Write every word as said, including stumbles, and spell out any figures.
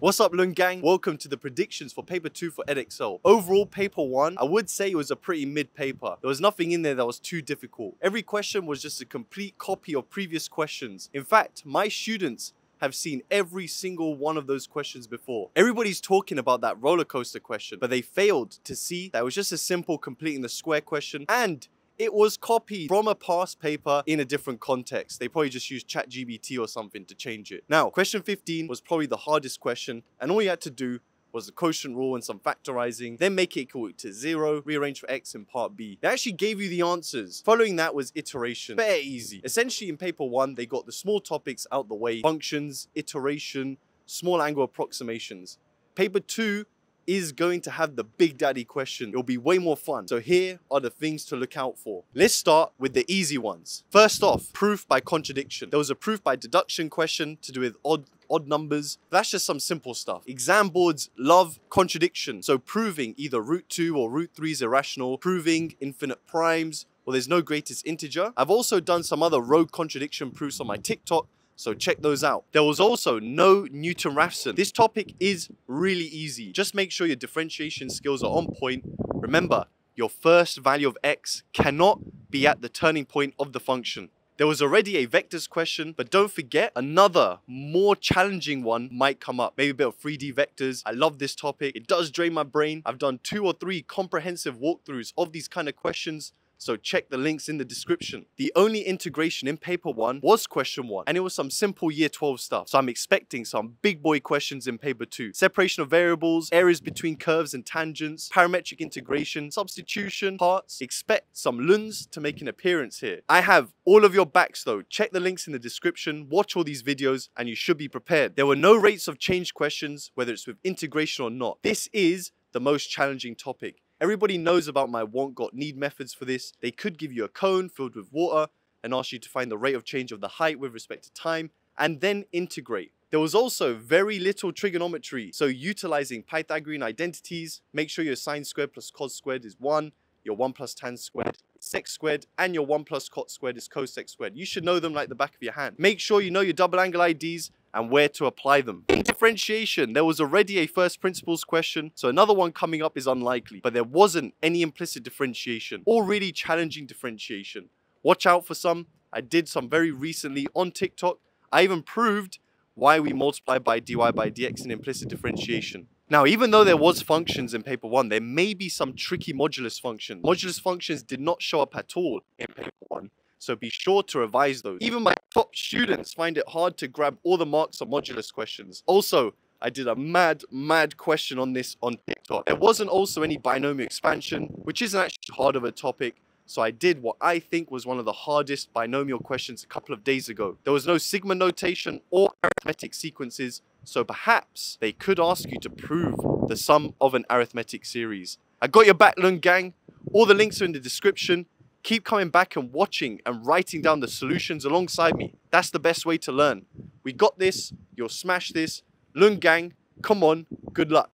What's up, Lung Gang? Welcome to the predictions for paper two for Edexcel. Overall, paper one, I would say it was a pretty mid paper. There was nothing in there that was too difficult. Every question was just a complete copy of previous questions. In fact, my students have seen every single one of those questions before. Everybody's talking about that roller coaster question, but they failed to see that it was just a simple completing the square question, and it was copied from a past paper in a different context. They probably just used ChatGPT or something to change it. Now, question fifteen was probably the hardest question, and all you had to do was the quotient rule and some factorizing, then make it equal to zero, rearrange for x in part B. They actually gave you the answers. Following that was iteration. Very easy. Essentially, in paper one, they got the small topics out the way: functions, iteration, small angle approximations. Paper two is going to have the big daddy question. It'll be way more fun. So here are the things to look out for. Let's start with the easy ones. First off, proof by contradiction. There was a proof by deduction question to do with odd odd numbers. That's just some simple stuff. Exam boards love contradiction. So proving either root two or root three is irrational, proving infinite primes, or there's no greatest integer. I've also done some other rogue contradiction proofs on my TikTok, so check those out. There was also no Newton-Raphson. This topic is really easy. Just make sure your differentiation skills are on point. Remember, your first value of x cannot be at the turning point of the function. There was already a vectors question, but don't forget, another more challenging one might come up. Maybe a bit of three D vectors. I love this topic. It does drain my brain. I've done two or three comprehensive walkthroughs of these kind of questions, so check the links in the description. The only integration in paper one was question one, and it was some simple year twelve stuff. So I'm expecting some big boy questions in paper two. Separation of variables, areas between curves and tangents, parametric integration, substitution, parts. Expect some Luns to make an appearance here. I have all of your backs though. Check the links in the description, watch all these videos, and you should be prepared. There were no rates of change questions, whether it's with integration or not. This is the most challenging topic. Everybody knows about my want, got, need methods for this. They could give you a cone filled with water and ask you to find the rate of change of the height with respect to time, and then integrate. There was also very little trigonometry, so utilizing Pythagorean identities. Make sure your sine squared plus cos squared is one, your one plus tan squared is sec squared, and your one plus cot squared is cosec squared. You should know them like the back of your hand. Make sure you know your double angle I Ds and where to apply them. In differentiation, there was already a first principles question, so another one coming up is unlikely, but there wasn't any implicit differentiation or really challenging differentiation. Watch out for some. I did some very recently on TikTok. I even proved why we multiply by dy by dx in implicit differentiation. Now, even though there was functions in paper one, there may be some tricky modulus functions. Modulus functions did not show up at all in paper one, so be sure to revise those. Even my top students find it hard to grab all the marks on modulus questions. Also, I did a mad, mad question on this on TikTok. There wasn't also any binomial expansion, which isn't actually hard of a topic. So I did what I think was one of the hardest binomial questions a couple of days ago. There was no sigma notation or arithmetic sequences, so perhaps they could ask you to prove the sum of an arithmetic series. I got your back, Lung Gang. All the links are in the description. Keep coming back and watching and writing down the solutions alongside me. That's the best way to learn. We got this. You'll smash this. Lung Gang, come on. Good luck.